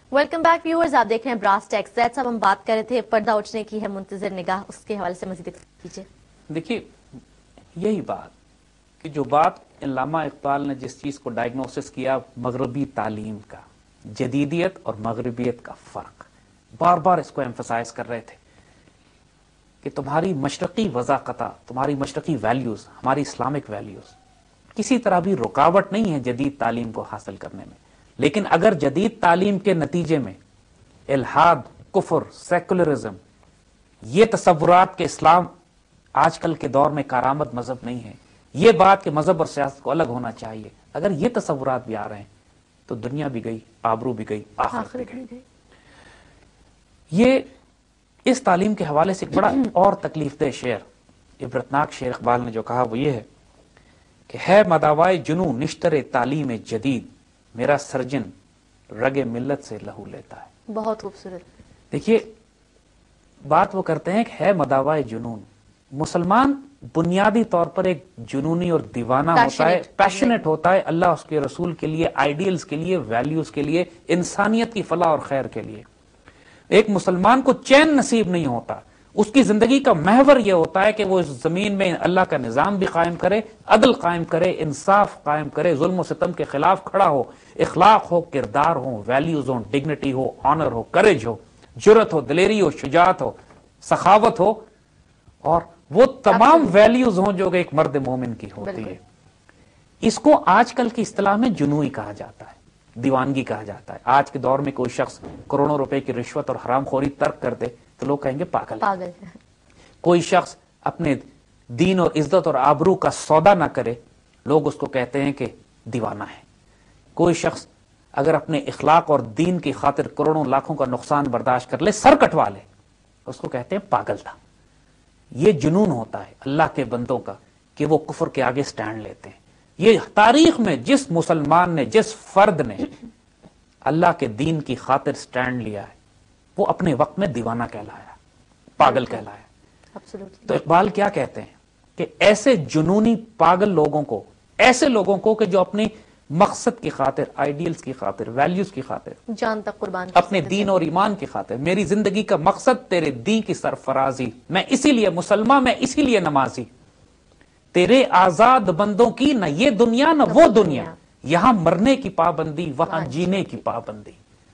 Welcome back viewers, آپ دیکھ رہے ہیں براس ٹیکس. زید صاحب، ہم بات کر رہے تھے پردہ اٹھنے کی ہے منتظر نگاہ، اس کے حوالے سے مزید کیجیے. دیکھیے، یہی بات کہ جو بات علامہ اقبال نے جس چیز کو ڈائگنوسس کیا، مغربی تعلیم کا، جدیدیت اور مغربیت کا فرق، بار بار اس کو ایمفسائز کر رہے تھے کہ تمہاری مشرقی وضاقتہ، تمہاری مشرقی ویلیوز، ہماری اسلامک ویلیوز کسی طرح بھی رکاوٹ نہیں ہے جدید تعلیم کو حاصل کرنے میں. لیکن اگر جدید تعلیم کے نتیجے میں الحاد، کفر، سیکولرزم، یہ تصورات کے اسلام آج کل کے دور میں کارآمد مذہب نہیں ہے، یہ بات کہ مذہب اور سیاست کو الگ ہونا چاہیے، اگر یہ تصورات بھی آ رہے ہیں تو دنیا بھی گئی، آبرو بھی گئی، آخرت بھی گئی. یہ اس تعلیم کے حوالے سے ایک بڑا اور تکلیف دہ شعر، عبرتناک شعر اقبال نے جو کہا وہ یہ ہے کہ ہے مداوائے جنوں نشتر تعلیم جدید، میرا سرجن رگ ملت سے لہو لیتا ہے. بہت خوبصورت. دیکھیے، بات وہ کرتے ہیں کہ ہے مداوائے جنون. مسلمان بنیادی طور پر ایک جنونی اور دیوانہ ہوتا ہے، پیشنیٹ ہوتا ہے اللہ، اس کے رسول کے لیے، آئیڈیلز کے لیے، ویلیوز کے لیے، انسانیت کی فلاح اور خیر کے لیے. ایک مسلمان کو چین نصیب نہیں ہوتا، اس کی زندگی کا محور یہ ہوتا ہے کہ وہ اس زمین میں اللہ کا نظام بھی قائم کرے، عدل قائم کرے، انصاف قائم کرے، ظلم و ستم کے خلاف کھڑا ہو، اخلاق ہو، کردار ہو، ویلیوز ہو، ڈگنیٹی ہو، آنر ہو، کریج ہو، جرت ہو، دلیری ہو، شجاعت ہو، سخاوت ہو، اور وہ تمام ویلیوز ہوں جو کہ ایک مرد مومن کی ہوتی ہے. اس کو آج کل کی اصطلاح میں جنوئی کہا جاتا ہے، دیوانگی کہا جاتا ہے. آج کے دور میں کوئی شخص کروڑوں روپے کی رشوت اور حرام خوری ترک کر دے تو لوگ کہیں گے پاگل. کوئی شخص اپنے دین اور عزت اور آبرو کا سودا نہ کرے، لوگ اس کو کہتے ہیں کہ دیوانہ ہے. کوئی شخص اگر اپنے اخلاق اور دین کی خاطر کروڑوں لاکھوں کا نقصان برداشت کر لے، سر کٹوا لے، اس کو کہتے ہیں پاگل تھا. یہ جنون ہوتا ہے اللہ کے بندوں کا کہ وہ کفر کے آگے سٹینڈ لیتے ہیں. یہ تاریخ میں جس مسلمان نے، جس فرد نے اللہ کے دین کی خاطر سٹینڈ لیا ہے، وہ اپنے وقت میں دیوانہ کہلایا، پاگل کہلایا. تو اقبال کیا کہتے ہیں کہ ایسے جنونی پاگل لوگوں کو، ایسے لوگوں کو کہ جو اپنی مقصد کی خاطر، آئیڈیلز کی خاطر، ویلیوز کی خاطر، جان تک قربان، اپنے دین اور ایمان کی خاطر، میری زندگی کا مقصد تیرے دین کی سرفرازی، میں اسی لیے مسلمان، میں اسی لیے نمازی، تیرے آزاد بندوں کی نہ یہ دنیا نہ وہ دنیا، یہاں مرنے کی پابندی، وہاں جینے کی پابندی.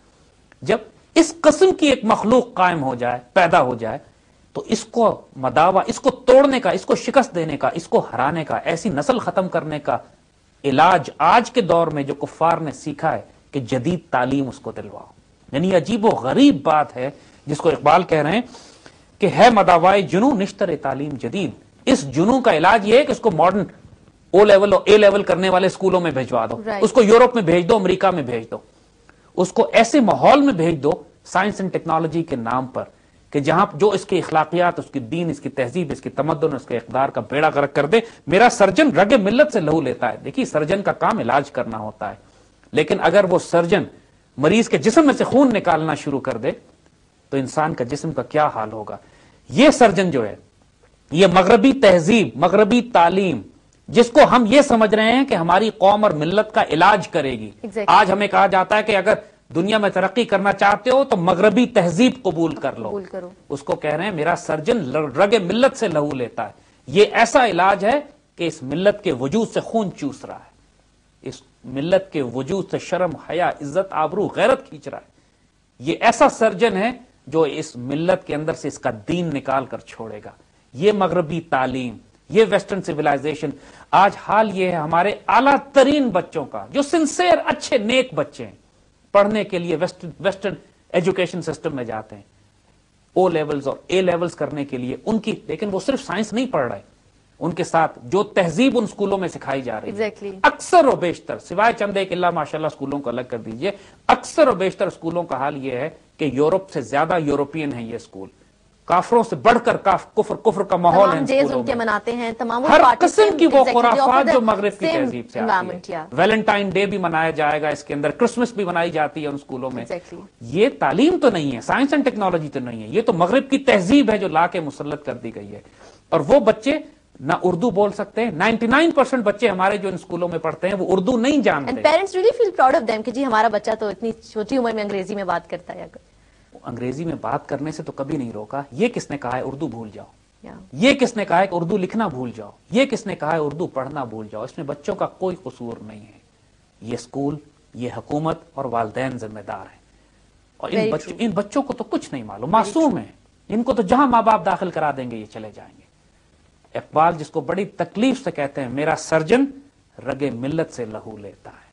جب اس قسم کی ایک مخلوق قائم ہو جائے، پیدا ہو جائے، تو اس کو مداوا، اس کو توڑنے کا، اس کو شکست دینے کا، اس کو ہرانے کا، ایسی نسل ختم کرنے کا علاج آج کے دور میں جو کفار نے سیکھا ہے کہ جدید تعلیم اس کو دلواؤ. یعنی عجیب و غریب بات ہے جس کو اقبال کہہ رہے ہیں کہ ہے مداوائے جنوں نشتر تعلیم جدید. اس جنوں کا علاج یہ ہے کہ اس کو ماڈرن او لیول اور اے لیول کرنے والے اسکولوں میں بھیجوا دو، اس کو یورپ میں بھیج دو، امریکہ میں بھیج دو، اس کو ایسے ماحول میں بھیج دو سائنس اینڈ ٹیکنالوجی کے نام پر کہ جہاں جو اس کی اخلاقیات، اس کی دین، اس کی تہذیب، اس کی تمدن، اس کے اقدار کا بیڑا غرق کر دے. میرا سرجن رگ ملت سے لہو لیتا ہے. دیکھیے، سرجن کا کام علاج کرنا ہوتا ہے، لیکن اگر وہ سرجن مریض کے جسم میں سے خون نکالنا شروع کر دے تو انسان کا جسم کا کیا حال ہوگا. یہ سرجن جو ہے، یہ مغربی تہذیب، مغربی تعلیم، جس کو ہم یہ سمجھ رہے ہیں کہ ہماری قوم اور ملت کا علاج کرے گی. آج ہمیں کہا جاتا ہے کہ اگر دنیا میں ترقی کرنا چاہتے ہو تو مغربی تہذیب قبول کر لو. اس کو کہہ رہے ہیں میرا سرجن رگ ملت سے لہو لیتا ہے. یہ ایسا علاج ہے کہ اس ملت کے وجود سے خون چوس رہا ہے، اس ملت کے وجود سے شرم، حیا، عزت، آبرو، غیرت کھینچ رہا ہے. یہ ایسا سرجن ہے جو اس ملت کے اندر سے اس کا دین نکال کر چھوڑے گا. یہ مغربی تعلیم، یہ ویسٹرن سیولائزیشن. آج حال یہ ہے ہمارے اعلیٰ ترین بچوں کا جو سنسیئر، اچھے، نیک بچے ہیں، پڑھنے کے لیے ویسٹرن ایجوکیشن سسٹم میں جاتے ہیں، او لیولز اور اے لیولز کرنے کے لیے ان کی، لیکن وہ صرف سائنس نہیں پڑھ رہے. ان کے ساتھ جو تہذیب ان سکولوں میں سکھائی جا رہی ہے، اکثر و بیشتر، سوائے چند ایک اللہ ماشاءاللہ سکولوں کو الگ کر دیجئے، اکثر و بیشتر سکولوں کا حال یہ ہے کہ یورپ سے زیادہ یورپین ہیں یہ سکول. کافروں سے بڑھ کر کفر کا ماحول ہے ان سکولوں میں. مناتے ہیں تمام ہر قسم کی وہ خرافات جو مغرب کی تہذیب سے آتی ہے. ویلنٹائن ڈے بھی منایا جائے گا اس کے اندر، کرسمس بھی منائی جاتی ہے ان سکولوں میں. یہ تعلیم تو نہیں ہے، سائنس اینڈ ٹیکنالوجی تو نہیں ہے، یہ تو مغرب کی تہذیب ہے جو لا کے مسلط کر دی گئی ہے. اور وہ بچے نہ اردو بول سکتے ہیں. 99% بچے ہمارے جو ان اسکولوں میں پڑھتے ہیں وہ اردو نہیں جانتے. And parents really feel proud of them کہ جی ہمارا بچہ تو اتنی چھوٹی عمر میں انگریزی میں بات کرتا ہے. انگریزی میں بات کرنے سے تو کبھی نہیں روکا. یہ کس نے کہا ہے اردو بھول جاؤ؟ Yeah. یہ کس نے کہا ہے کہ اردو لکھنا بھول جاؤ؟ یہ کس نے کہا ہے اردو پڑھنا بھول جاؤ؟ اس میں بچوں کا کوئی قصور نہیں ہے. یہ اسکول، یہ حکومت اور والدین ذمہ دار ہیں. اور ان بچوں کو تو کچھ نہیں معلوم، معصوم ہیں. ان کو تو جہاں ماں باپ داخل کرا دیں گے یہ چلے جائیں گے. اقبال جس کو بڑی تکلیف سے کہتے ہیں میرا سرجن رگے ملت سے لہو لیتا ہے.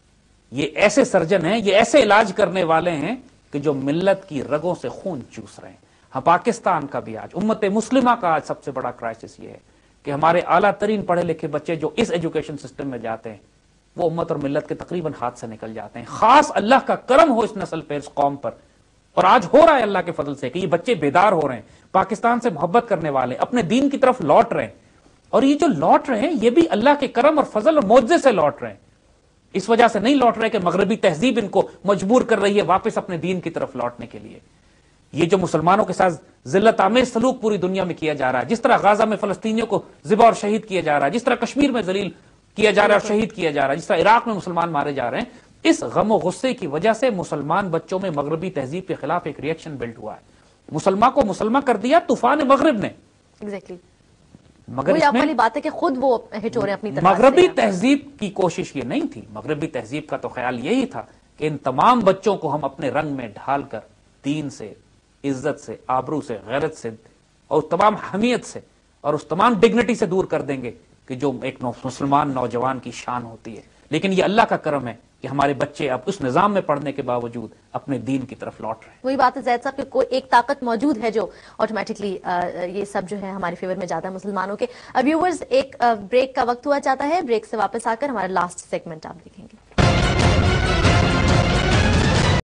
یہ ایسے سرجن ہیں، یہ ایسے علاج کرنے والے ہیں کہ جو ملت کی رگوں سے خون چوس رہے ہیں. ہاں، پاکستان کا بھی آج، امت مسلمہ کا آج سب سے بڑا کرائسس یہ ہے کہ ہمارے اعلیٰ ترین پڑھے لکھے بچے جو اس ایجوکیشن سسٹم میں جاتے ہیں وہ امت اور ملت کے تقریباً ہاتھ سے نکل جاتے ہیں. خاص اللہ کا کرم ہو اس نسل پہ، اس قوم پر. اور آج ہو رہا ہے اللہ کے فضل سے کہ یہ بچے بیدار ہو رہے ہیں، پاکستان سے محبت کرنے والے، اپنے دین کی طرف لوٹ رہے ہیں. اور یہ جو لوٹ رہے ہیں یہ بھی اللہ کے کرم اور فضل اور معجزے سے لوٹ رہے ہیں. اس وجہ سے نہیں لوٹ رہے کہ مغربی تہذیب ان کو مجبور کر رہی ہے واپس اپنے دین کی طرف لوٹنے کے لیے. یہ جو مسلمانوں کے ساتھ ذلت آمیز سلوک پوری دنیا میں کیا جا رہا ہے، جس طرح غزہ میں فلسطینیوں کو ذبح اور شہید کیا جا رہا ہے، جس طرح کشمیر میں ذلیل کیا جا رہا ہے اور شہید کیا جا رہا ہے، جس طرح عراق میں مسلمان مارے جا رہے ہیں، اس غم و غصے کی وجہ سے مسلمان بچوں میں مغربی تہذیب کے خلاف ایک ری ایکشن بلڈ ہوا ہے. مسلمان کو مسلمان کر دیا طوفان مغرب نے. Exactly. مگر اس میں بات ہے کہ خود وہ ہٹ ہو رہے ہیں اپنی طرف. مغربی تہذیب کی کوشش یہ نہیں تھی. مغربی تہذیب کا تو خیال یہی تھا کہ ان تمام بچوں کو ہم اپنے رنگ میں ڈھال کر دین سے، عزت سے، آبرو سے، غیرت سے اور تمام حمیت سے اور اس تمام ڈگنیٹی سے دور کر دیں گے کہ جو ایک مسلمان نوجوان کی شان ہوتی ہے. لیکن یہ اللہ کا کرم ہے کہ ہمارے بچے اب اس نظام میں پڑھنے کے باوجود اپنے دین کی طرف لوٹ رہے ہیں. وہی بات ہے زید صاحب کہ کوئی ایک طاقت موجود ہے جو آٹومیٹکلی یہ سب جو ہے ہمارے فیور میں جاتا ہے مسلمانوں کے. ویورز ایک بریک کا وقت ہوا چاہتا ہے. بریک سے واپس آ کر ہمارا لاسٹ سیگمنٹ آپ دیکھیں گے.